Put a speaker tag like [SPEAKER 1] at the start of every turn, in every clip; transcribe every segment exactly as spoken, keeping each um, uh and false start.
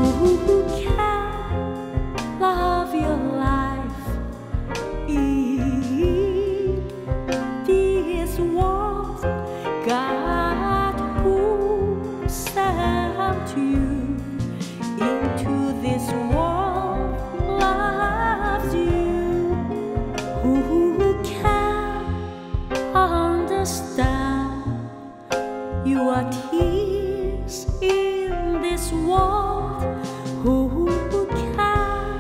[SPEAKER 1] Who can love your life in this world? God who sent you into this world loves you. Who can understand your tears in this world? Who can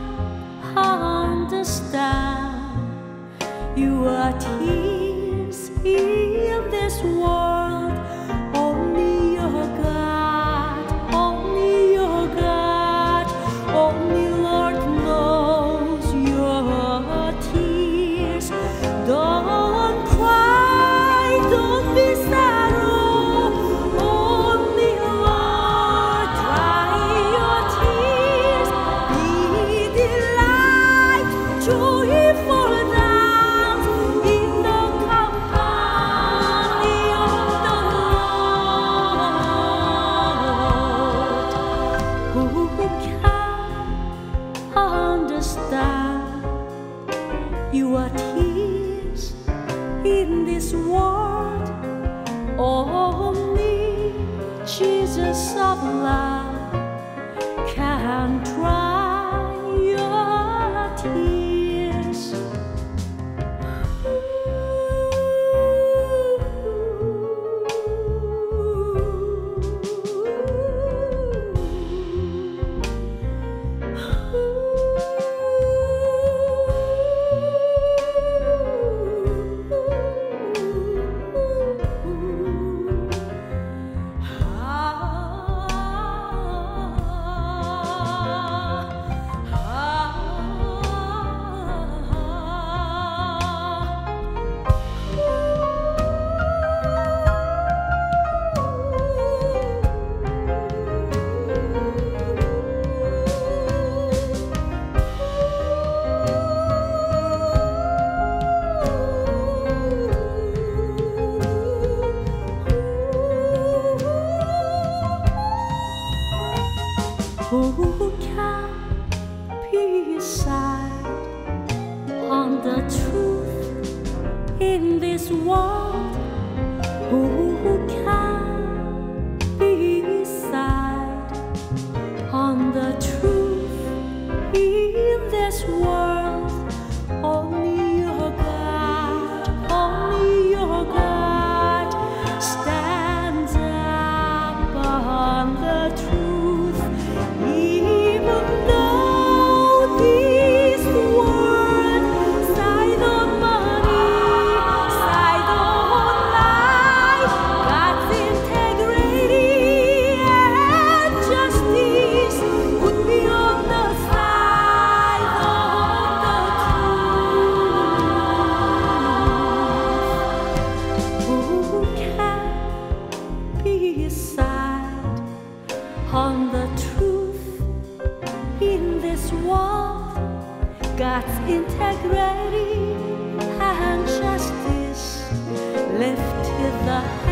[SPEAKER 1] understand your tears in this world? Only your God, only your God, only Lord knows your tears. Don't cry, don't be sad. Only Lord, dry your tears. Be delight, joyful dance in the company of the Lord. Who can understand your tears in this world? Only Jesus of love can dry your tears. Who can decide on the truth in this world? Who can decide on the truth in this world? Only your God, only your God stands up on the truth. Even though this world side on money, side on life, God's integrity and justice would be on the side of the truth. Who can decide on the truth in this world? God's integrity and justice lifted the